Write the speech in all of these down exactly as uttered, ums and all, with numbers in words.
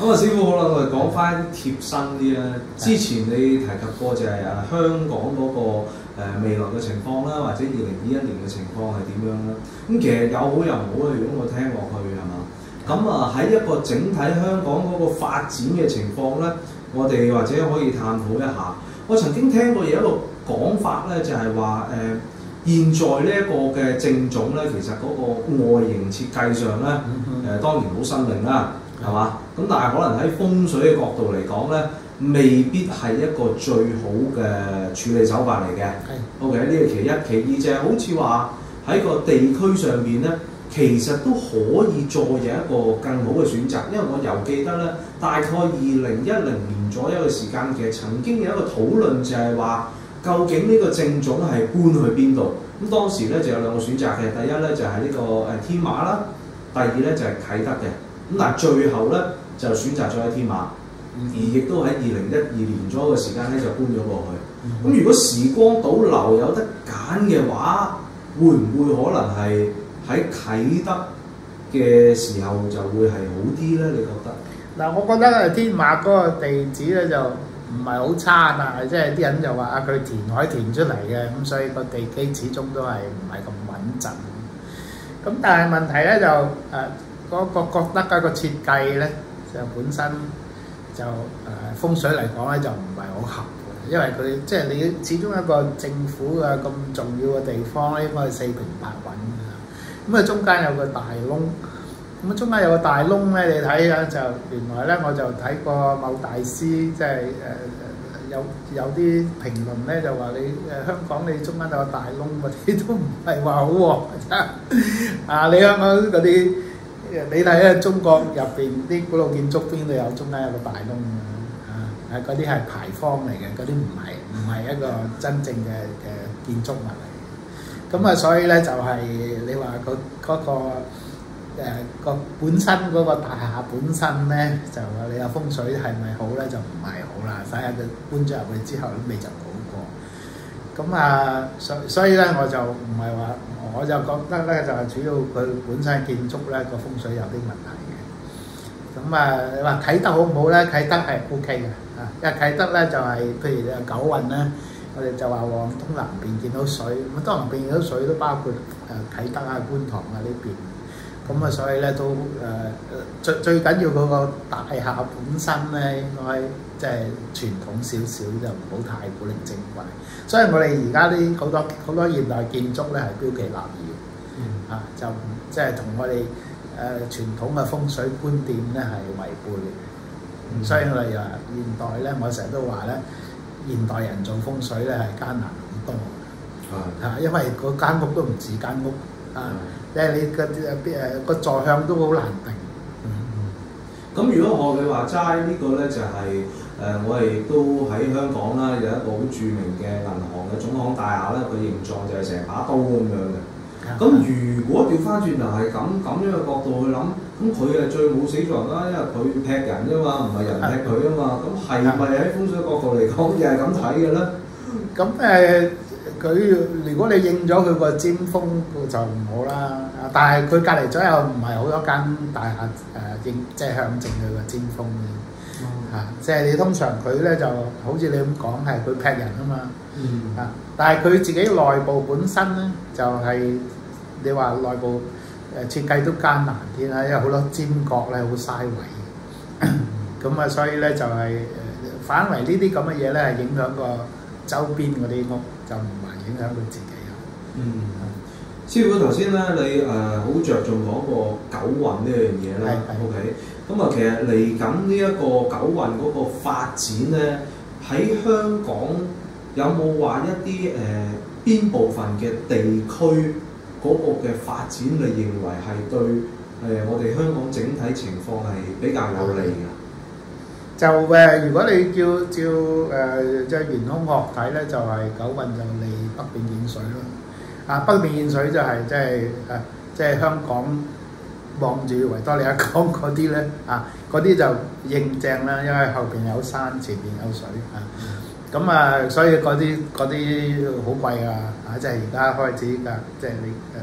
咁啊，師傅好啦，我哋講翻貼身啲啦。之前你提及過就係誒香港嗰個誒未來嘅情況啦，或者二零二一年嘅情況係點樣啦？咁其實有好有唔好嘅，如果我聽落去係嘛？咁啊喺一個整體香港嗰個發展嘅情況咧，我哋或者可以探討一下。我曾經聽過有一個講法咧，就係話誒現在呢一個嘅正種咧，其實嗰個外形設計上咧，誒、呃、當然好新穎啦，係嘛？咁但係可能喺風水嘅角度嚟講咧，未必係一個最好嘅處理手法嚟嘅。係 OK，呢個其一，其二就係好似話喺個地區上邊咧，其實都可以再有一個更好嘅選擇。因為我又記得咧，大概二零一零年左右嘅時間，其實曾經有一個討論就係話，究竟呢個正種係搬去邊度？咁當時咧就有兩個選擇嘅，第一咧就係呢個誒天馬啦，第二咧就係啟德嘅。咁但係最後咧就選擇咗喺天馬，而亦都喺二零一二年左右嘅時間咧就搬咗過去。咁、嗯、如果時光倒流有得揀嘅話，會唔會可能係喺啟德嘅時候就會係好啲咧？你覺得？ 嗱，我覺得誒天馬嗰個地址咧就唔係好差，但係即係啲人就話啊，佢填海填出嚟嘅，咁所以個地基始終都係唔係咁穩陣。咁但係問題咧就誒嗰個覺得嗰個設計咧就本身就誒、呃、風水嚟講咧就唔係好合嘅，因為佢即係你始終一個政府嘅咁重要嘅地方咧，應該係四平八穩嘅。咁啊中間有個大窿。咁啊，中間有個大窿咧，你睇下就原來咧，我就睇過某大師，即係誒誒有有啲評論咧，就話你誒香港你中間有個大窿，嗰啲都唔係話好旺啊！你香港嗰啲，你睇下中國入邊啲古老建築邊度有中間有個大窿啊？啊，嗰啲係牌坊嚟嘅，嗰啲唔係唔係一個真正嘅嘅建築物嚟嘅。咁啊，所以咧就係你話嗰嗰個。誒個、呃、本身嗰個大廈本身咧，就你話風水係咪好咧？就唔係好啦。睇下佢搬咗入去之後，都未就好過。咁啊，所所以咧，我就唔係話，我就覺得咧，就係、是、主要佢本身建築咧個風水有啲問題嘅。咁啊，你話啟德好唔好咧？啟德係 O K 嘅啊，因為啟德咧就係、是、譬如你九運咧，我哋就話往東南邊見到水，咁東南邊見到水都包括誒啟德啊、觀塘啊呢邊。咁啊，所以咧都誒誒最最緊要嗰個大廈本身咧，應該即係傳統少少，就唔好太古靈精怪。所以我哋而家啲好多好多現代建築咧係標奇立異，嗯、啊就即係同我哋誒、呃、傳統嘅風水觀點咧係違背嘅。嗯、所以我哋話現代咧，我成日都話咧，現代人做風水咧係艱難好多。係啊、嗯，因為嗰間屋都唔似間屋啊。嗯即係你個誒誒個坐向都好難定。 咁、嗯、如果我哋話齋呢個咧就係、是、誒、呃、我哋都喺香港啦，有一個好著名嘅銀行嘅總行大廈咧，佢形狀就係成把刀咁樣嘅。咁、嗯、如果調翻轉頭係咁咁樣嘅角度去諗，咁佢係最冇死在啦，因為佢劈人啫嘛，唔係人劈佢啊嘛。咁係咪喺風水角度嚟講又係咁睇嘅咧？ 咁誒、嗯。佢如果你應咗佢個尖峰就唔好啦，但係佢隔離左右唔係好多間大廈誒應即係向正佢個尖峰嘅嚇、嗯啊，即係你通常佢咧就好似你咁講係佢劈人啊嘛，嗯、啊，但係佢自己內部本身咧就係、是、你話內部誒設計都艱難啲啦，因為好多尖角咧好嘥位，咁啊、嗯、所以咧就係、是、誒反為呢啲咁嘅嘢咧係影響個周邊嗰啲屋就唔係影響佢自己啊。嗯， 師傅頭先咧，你誒好着重講個九運呢樣嘢啦。O K，咁啊，其實嚟緊呢一個九運嗰個發展咧，喺香港有冇話一啲誒邊部分嘅地區嗰個嘅發展，你認為係對誒、呃、我哋香港整體情況係比較有利嘅？ 就誒、呃，如果你照照誒即係玄空學睇咧，就係、是、九運就利北邊見水咯。啊，北邊見水就係即係誒，即係香港望住維多利亞港嗰啲咧，啊，嗰啲就應正啦，因為後邊有山，前邊有水啊。咁、嗯、啊，所以嗰啲嗰啲好貴啊！啊，即係而家開始㗎，即係你誒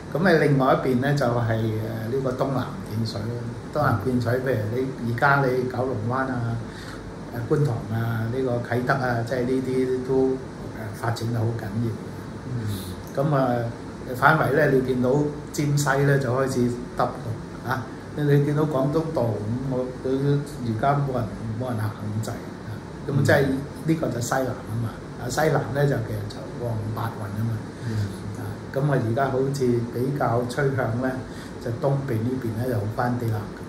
咁誒另外一邊咧就係誒呢個東南建水咯。東南建水，譬如你而家你九龍灣啊、誒觀塘啊、呢、這個啟德啊，即係呢啲都誒發展得好緊要。咁啊、嗯，反為咧你見到尖西咧就開始耷咯啊！你你見到廣東道咁，我佢而家冇人冇人行咁滯啊！咁即係呢個就西南啊嘛。啊西南咧就其實就旺八運啊嘛。啊咁啊而家好似比較趨向咧，就東邊呢邊咧就好翻啲啦。